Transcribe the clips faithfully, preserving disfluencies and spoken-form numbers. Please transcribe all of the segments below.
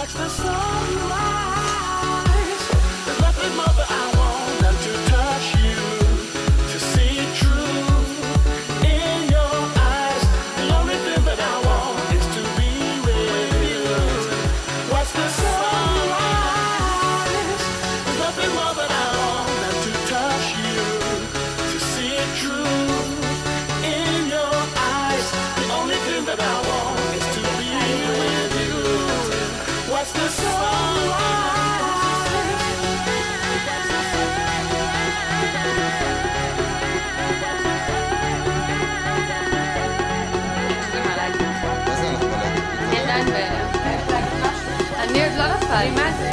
מה זה?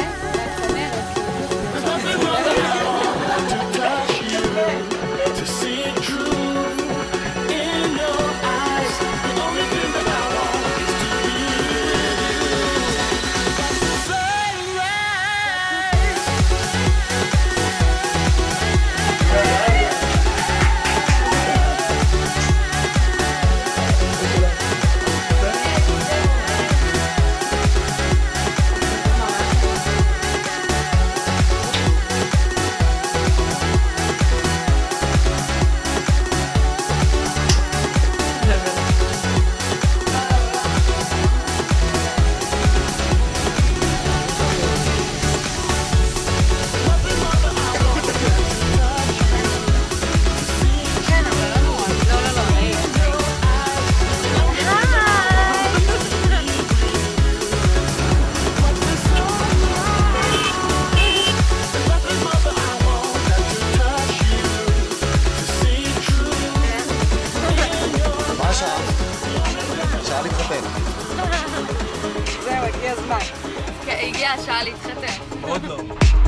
זהו, הגיע הזמן. כן, הגיע השעה להתחתן. עוד לא.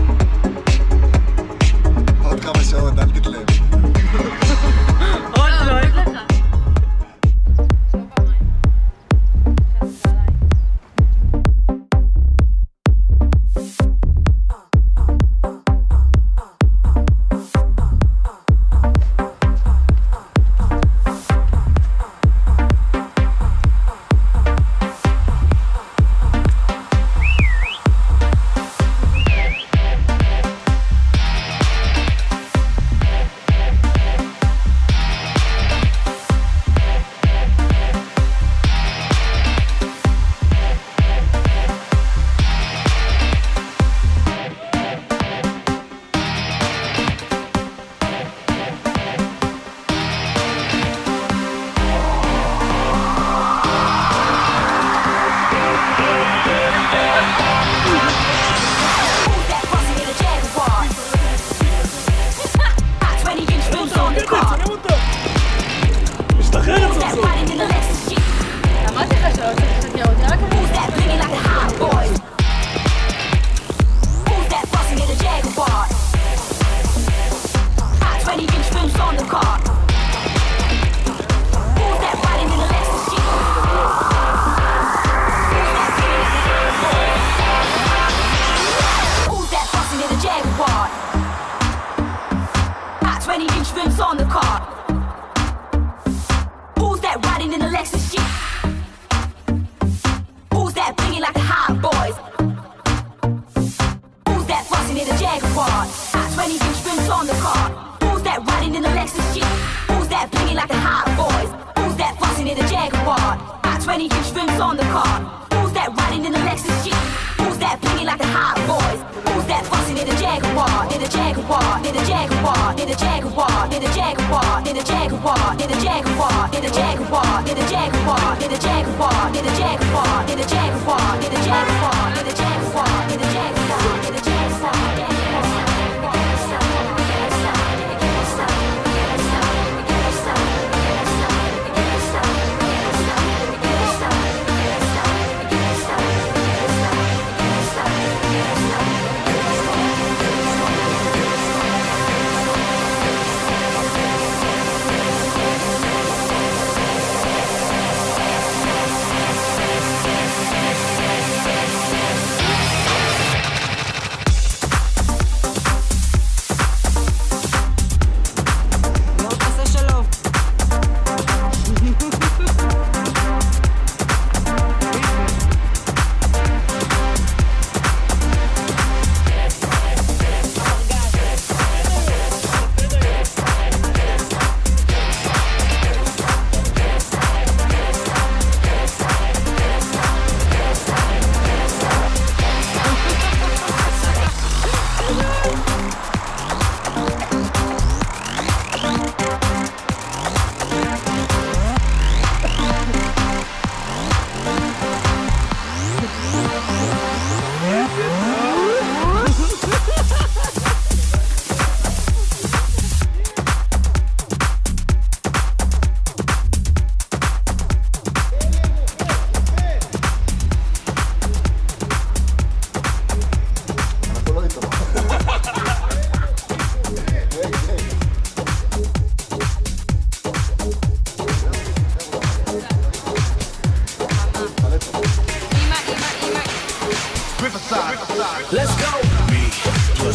עוד כמה שעות, אל תתלם. עוד לא, אין לך.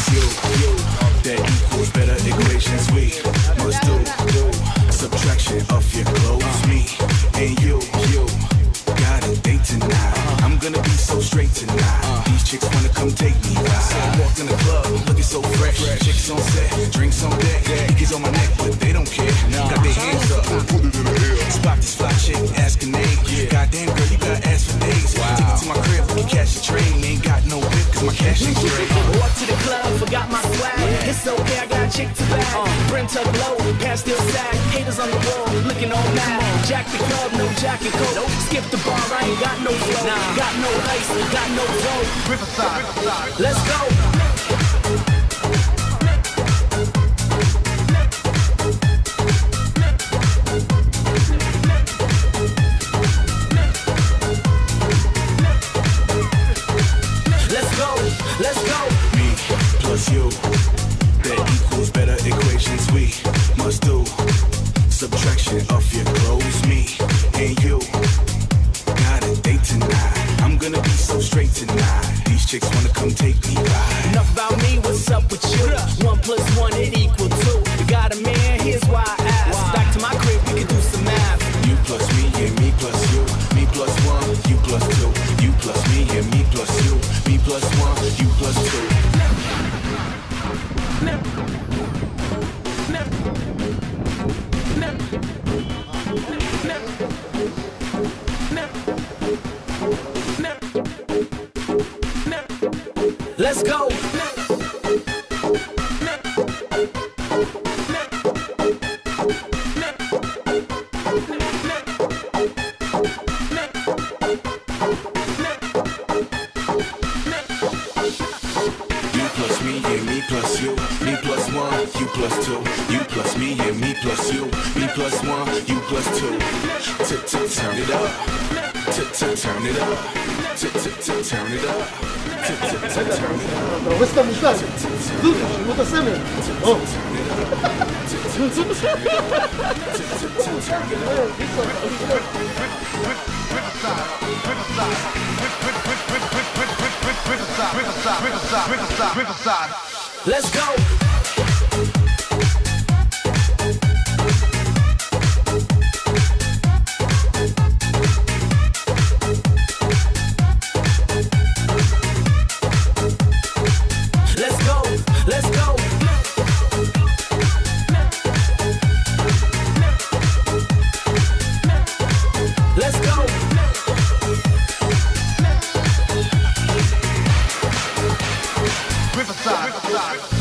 plus you, you, that equals better equations. We must do, do subtraction of your clothes. Me and you, you got a date tonight. I'm gonna be so straight tonight. These chicks wanna come take me out. So I walk in the club, looking so fresh. Chicks on set, drinks on deck. Niggas on my neck, but they don't care. Got their hands up, put it in the air. Spot this fly chick, ask her name. Goddamn girl, you got ass for days. Take it to my crib, we can catch the train. Ain't got no whip, cause my cash ain't straight. Walk to the club, forgot my swag. It's okay, I got a chick to bag. Brim tuck low, pants still sag. Haters on the wall, looking all mad. Jack the club, no jacket coat. Skip the bar, I ain't got no flow. Got no ice, got no dough. Let's go. Let's go, let's go. Me plus you, that equals better equations. We must do subtraction of your clothes. Me and you got a date tonight. I'm gonna be so straight tonight. These chicks wanna come take me ride. Enough about me, what's up with you? One plus one, it equal two. You got a man, here's why I asked. Back to my crib, we can do some math. You plus me and me plus you. Me plus one, you plus two. You plus me and me plus you. Me plus one, you plus two. Let's go. You plus two, you plus me and me plus you, me plus one, you plus two. Turn it up, turn it up, turn it up. אתה הורס את המשקל. זוז, שימו את הסמל. או. Let's go. Riverside.